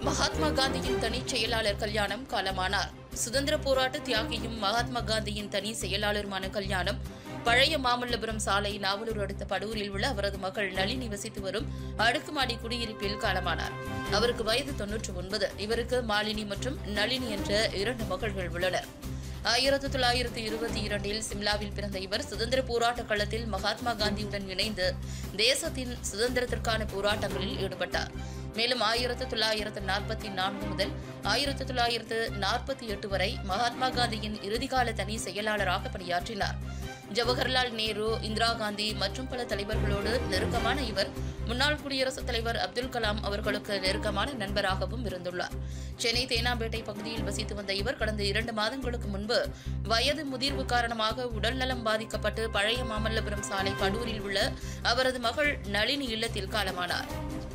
மகாத்மா காந்தியின் தனி செயலாளர் கல்யாணம் காலமானார். சுதந்திர போராட்ட தியாகியும் மகாத்மா காந்தியின் தனி செயலாளருமான கல்யாணம் பழைய மாமல்லபுரம் சாலை நாவலூர் அடுத்த படூரில் உள்ள அவரது மகள் நளினி வசித்து வரும் அடுக்குமாடி குடியிருப்பில் காலமானார். அவருக்கு வயது 99. இவருக்கு மாலினி மற்றும் நளினி என்ற 2 மகள்கள் உள்ளனர். 1922 சிம்லாவில் பிறந்த இவர் சுதந்திர போராட்ட களத்தில் மகாத்மா காந்தியுடன் இணைந்து தேசத்தின் சுதந்திரத்திற்கான போராட்டங்களில் ஈடுபட்டார். மேலும் 1944 முதல் 1948 வரை மகாத்மா காந்தியின் இறுதிக்கால தனி செயலாளராக பணியாற்றினார். ஜவஹர்லால் நேரு, இந்திரா காந்தி மற்றும் பல தலைவர்களோடு நெருக்கமான இவர் முன்னாள் குடியரசுத் தலைவர் அப்துல் கலாம் அவர்களுக்கு நெருக்கமான நண்பராகவும் இருந்துள்ளார். சென்னை தேனாம்பேட்டை பகுதியில் வசித்து வந்த இவர் கடந்த 2 மாதங்களுக்கு முன்பு வயது முதிர்வு காரணமாக உடல்நலம் பாதிக்கப்பட்டு பழைய மாமல்லபுரம் சாலை படூரில் உள்ள அவரது மகள் நளினி இல்லத்தில் காலமானார்.